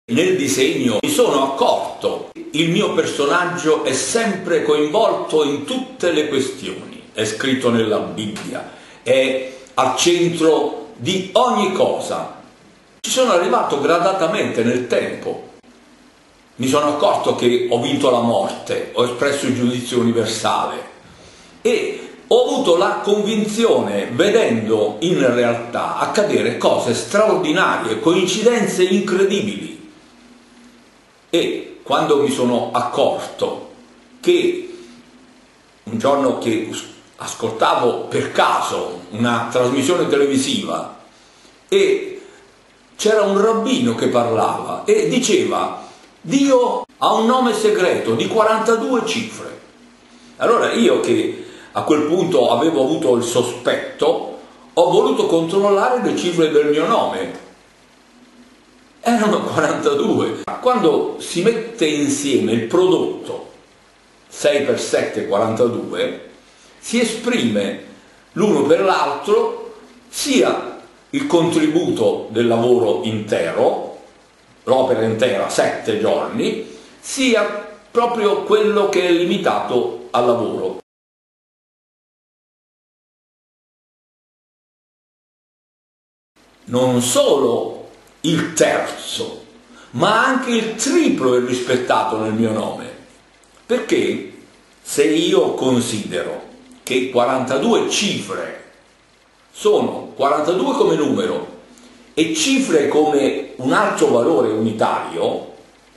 Nel disegno mi sono accorto che il mio personaggio è sempre coinvolto in tutte le questioni, è scritto nella Bibbia, è al centro di ogni cosa. Ci sono arrivato gradatamente nel tempo, mi sono accorto che ho vinto la morte, ho espresso il giudizio universale e ho avuto la convinzione, vedendo in realtà accadere cose straordinarie, coincidenze incredibili. E quando mi sono accorto che un giorno che ascoltavo per caso una trasmissione televisiva e c'era un rabbino che parlava e diceva: Dio ha un nome segreto di 42 cifre. Allora io, che a quel punto avevo avuto il sospetto, ho voluto controllare le cifre del mio nome. Erano 42. Quando si mette insieme il prodotto 6 per 7, 42, si esprime l'uno per l'altro sia il contributo del lavoro intero, l'opera intera 7 giorni, sia proprio quello che è limitato al lavoro. Non solo il terzo, ma anche il triplo è rispettato nel mio nome. Perché se io considero che 42 cifre sono 42 come numero e cifre come un altro valore unitario,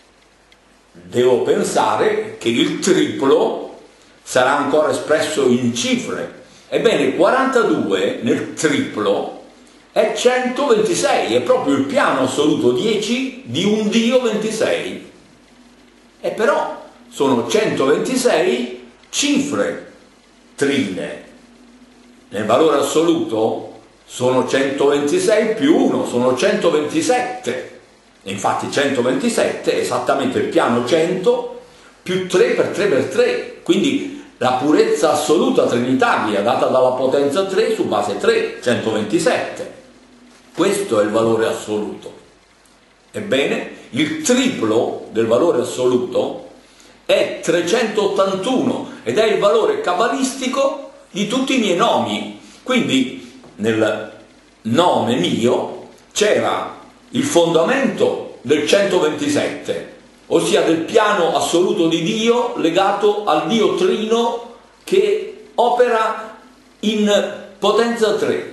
devo pensare che il triplo sarà ancora espresso in cifre. Ebbene, 42 nel triplo è 126, è proprio il piano assoluto 10 di un Dio 26. E però sono 126 cifre trine. Nel valore assoluto sono 126 più 1, sono 127. E infatti 127 è esattamente il piano 100 più 3 per 3 per 3. Quindi la purezza assoluta trinitaria data dalla potenza 3 su base 3, 127. Questo è il valore assoluto. Ebbene, il triplo del valore assoluto è 381 ed è il valore cabalistico di tutti i miei nomi. Quindi nel nome mio c'era il fondamento del 127, ossia del piano assoluto di Dio legato al Dio Trino che opera in potenza 3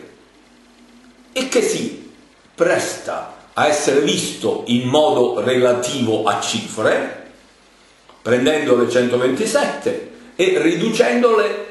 e che si presta a essere visto in modo relativo a cifre, prendendo le 127 e riducendole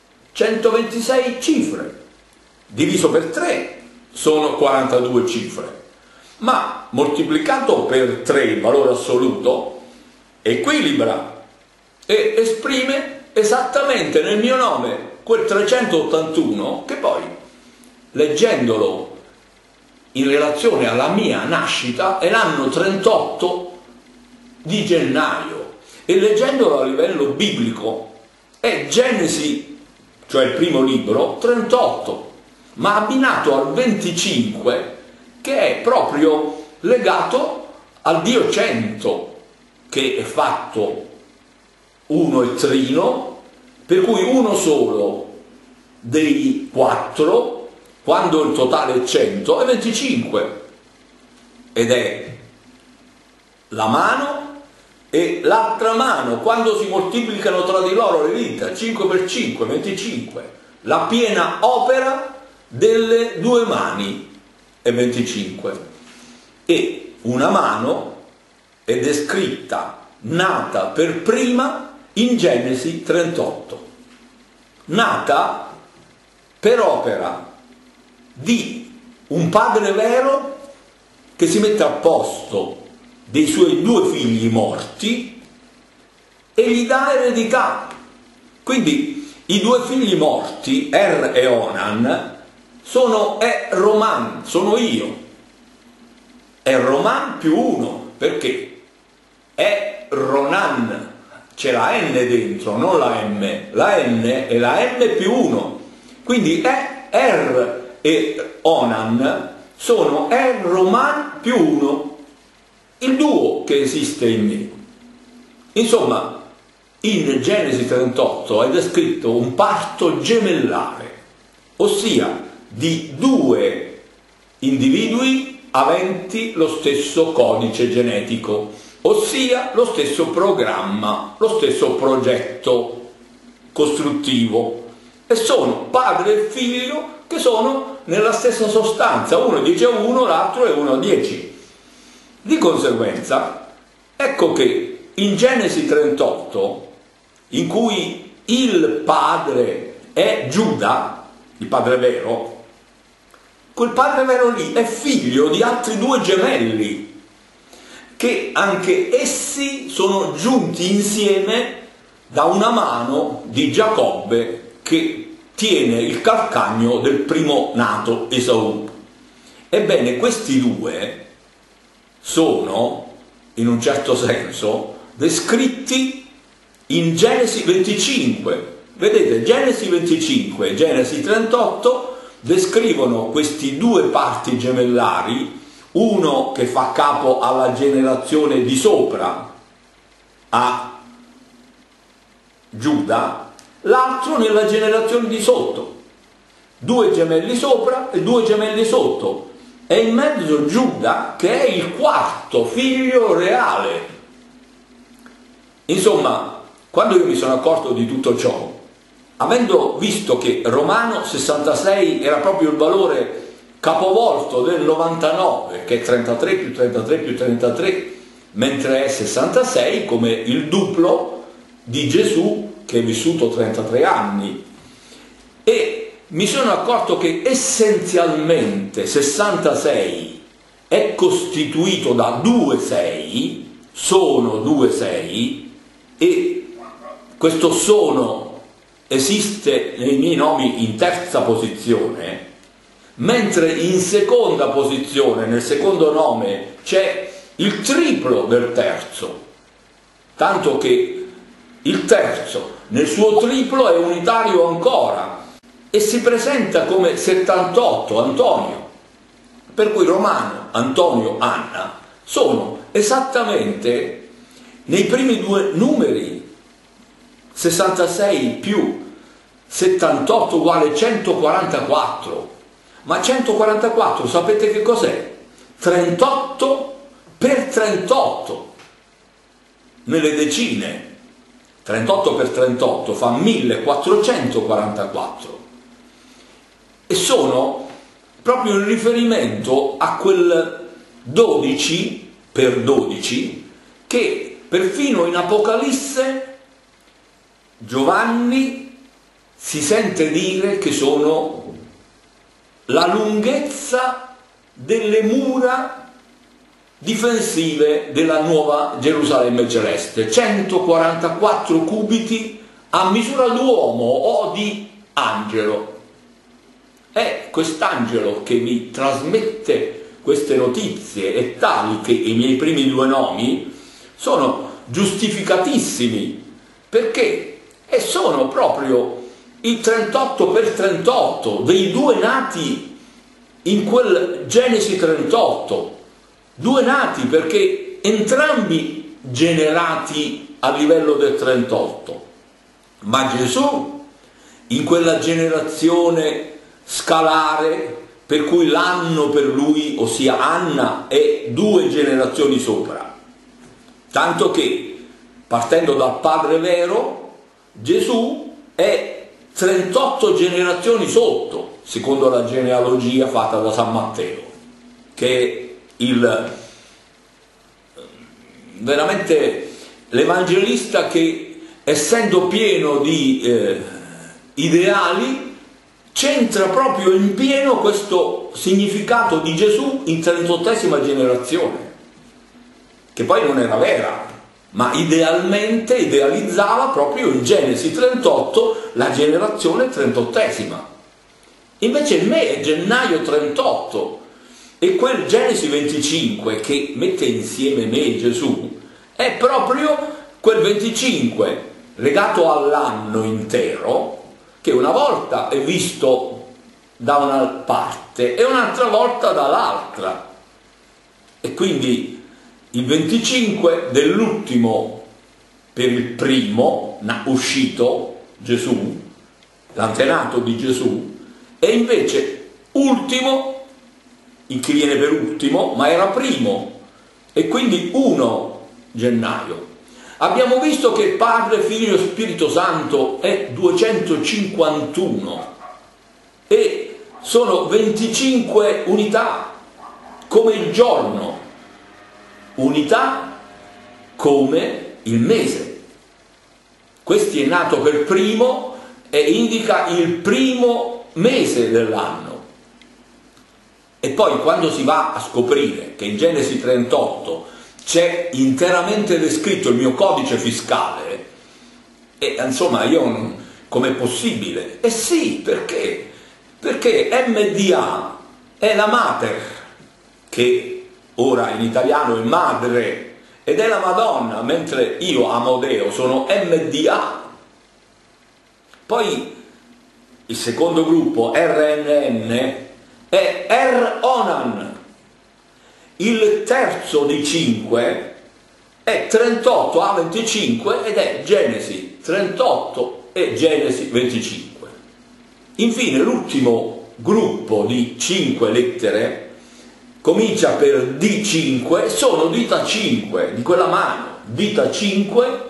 126 cifre, diviso per 3 sono 42 cifre, ma moltiplicato per 3 il valore assoluto equilibra e esprime esattamente nel mio nome quel 381 che poi, leggendolo in relazione alla mia nascita, è l'anno 38 di gennaio, e leggendolo a livello biblico è Genesi, cioè il primo libro, 38, ma abbinato al 25 che è proprio legato al Dio 100, che è fatto uno e trino, per cui uno solo dei 4, quando il totale è 100, è 25, ed è la mano e l'altra mano, quando si moltiplicano tra di loro le dita, 5 per 5, 25, la piena opera delle due mani è 25, e una mano è descritta, nata per prima in Genesi 38, nata per opera di un padre vero che si mette a posto dei suoi 2 figli morti e gli dà eredità. Quindi i 2 figli morti, Er e Onan, sono Roman, sono io. Roman più 1, perché Ronan, c'è la N dentro, non la M. La N è la M più 1. Quindi Er e Onan sono Roman più 1. il duo che esiste in me. Insomma, in Genesi 38 è descritto un parto gemellare, ossia di due individui aventi lo stesso codice genetico, ossia lo stesso programma, lo stesso progetto costruttivo, e sono padre e figlio che sono nella stessa sostanza, uno 10 a 1, l'altro è 1 a 10. Di conseguenza, ecco che in Genesi 38, in cui il padre è Giuda, il padre vero, quel padre vero lì è figlio di altri due gemelli, che anche essi sono giunti insieme da una mano di Giacobbe, che tiene il calcagno del primo nato Esaù. Ebbene, questi due sono, in un certo senso, descritti in Genesi 25. Vedete, Genesi 25 e Genesi 38 descrivono questi due parti gemellari, uno che fa capo alla generazione di sopra, a Giuda, l'altro nella generazione di sotto, due gemelli sopra e due gemelli sotto, e in mezzo Giuda, che è il quarto figlio reale. Insomma, quando io mi sono accorto di tutto ciò, avendo visto che Romano 66 era proprio il valore capovolto del 99, che è 33 più 33 più 33, mentre è 66 come il duplo di Gesù, che è vissuto 33 anni, e mi sono accorto che essenzialmente 66 è costituito da due 6, sono due 6, e questo sono esiste nei miei nomi in terza posizione, mentre in seconda posizione, nel secondo nome, c'è il triplo del terzo, tanto che il terzo nel suo triplo è unitario ancora e si presenta come 78, Antonio, per cui Romano, Antonio, Anna sono esattamente nei primi due numeri, 66 più 78 uguale 144, ma 144 sapete che cos'è? 38 per 38 nelle decine. 38 per 38 fa 1444, e sono proprio in riferimento a quel 12 per 12 che perfino in Apocalisse Giovanni si sente dire che sono la lunghezza delle mura difensive della nuova Gerusalemme celeste, 144 cubiti a misura d'uomo o di angelo. È quest'angelo che vi trasmette queste notizie, è tali che i miei primi due nomi sono giustificatissimi, perché sono proprio i 38 per 38 dei due nati in quel Genesi 38, due nati perché entrambi generati a livello del 38, ma Gesù in quella generazione scalare per cui l'anno per lui, ossia Anna, è 2 generazioni sopra, tanto che partendo dal padre vero Gesù è 38 generazioni sotto, secondo la genealogia fatta da San Matteo, che veramente l'evangelista che, essendo pieno di ideali, c'entra proprio in pieno questo significato di Gesù in 38esima generazione, che poi non era vera, ma idealmente idealizzava proprio in Genesi 38 la generazione 38esima. Invece il me è gennaio 38, e quel Genesi 25 che mette insieme me e Gesù è proprio quel 25 legato all'anno intero, che una volta è visto da una parte e un'altra volta dall'altra. E quindi il 25 dell'ultimo per il primo uscito, Gesù, l'antenato di Gesù, e invece ultimo in chi viene per ultimo, ma era primo, e quindi 1 gennaio. Abbiamo visto che Padre, Figlio e Spirito Santo è 251 e sono 25 unità, come il giorno, unità come il mese. Questi è nato per primo e indica il primo mese dell'anno. E poi quando si va a scoprire che in Genesi 38 c'è interamente descritto il mio codice fiscale, e insomma com'è possibile? Eh sì, perché? Perché MDA è la mater, che ora in italiano è madre, ed è la Madonna, mentre io, Amodeo, sono MDA. Poi il secondo gruppo, RNN, è Er-Onan. Il terzo di 5 è 38 a 25 ed è Genesi 38 e Genesi 25. Infine l'ultimo gruppo di 5 lettere comincia per D5, sono dita 5 di quella mano, dita 5,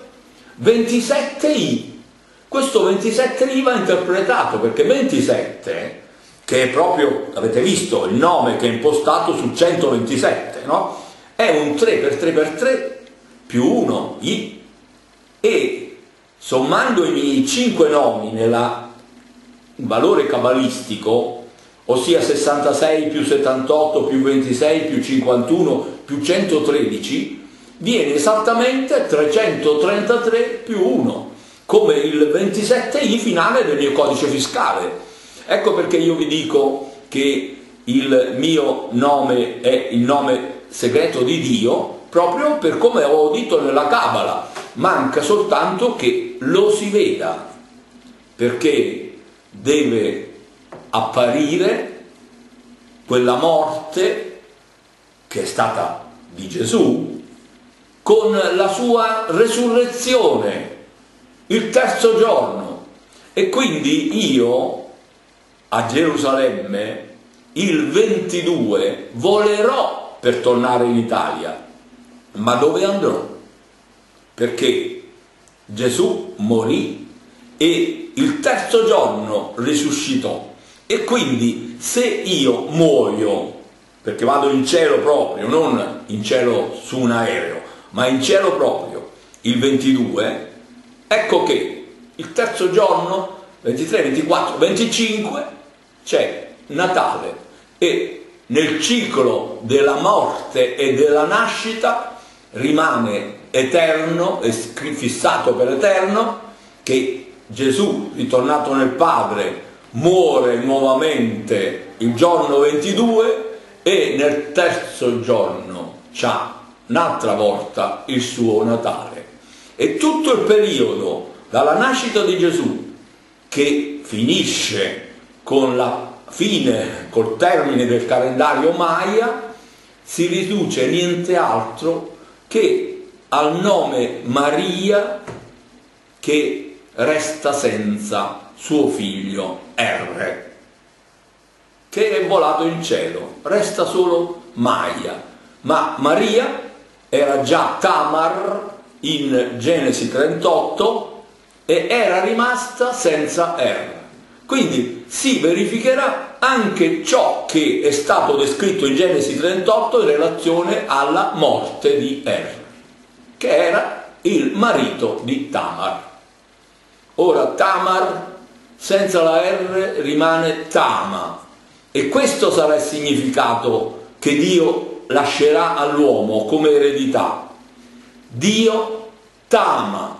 27i. Questo 27i va interpretato perché 27, che è proprio, avete visto, il nome che è impostato su 127, no? È un 3 per 3 per 3 più 1, I, e sommando i miei 5 nomi nel valore cabalistico, ossia 66 più 78 più 26 più 51 più 113, viene esattamente 333 più 1, come il 27i finale del mio codice fiscale. Ecco perché io vi dico che il mio nome è il nome segreto di Dio, proprio per come ho udito nella Cabala. Manca soltanto che lo si veda, perché deve apparire quella morte che è stata di Gesù con la sua resurrezione il terzo giorno. E quindi io a Gerusalemme il 22 volerò per tornare in Italia. Ma dove andrò? Perché Gesù morì e il terzo giorno risuscitò. E quindi se io muoio, perché vado in cielo proprio, non in cielo su un aereo, ma in cielo proprio, il 22, ecco che il terzo giorno, 23, 24, 25, c'è Natale, e nel ciclo della morte e della nascita rimane eterno e fissato per eterno che Gesù, ritornato nel Padre, muore nuovamente il giorno 22 e nel terzo giorno c'ha un'altra volta il suo Natale. E tutto il periodo dalla nascita di Gesù, che finisce con la fine, col termine del calendario Maya, si riduce niente altro che al nome Maria, che resta senza suo figlio R, che è volato in cielo, resta solo Maya. Ma Maria era già Tamar in Genesi 38 e era rimasta senza R. Quindi si verificherà anche ciò che è stato descritto in Genesi 38 in relazione alla morte di Er, che era il marito di Tamar. Ora Tamar senza la R rimane Tama, e questo sarà il significato che Dio lascerà all'uomo come eredità. Dio Tama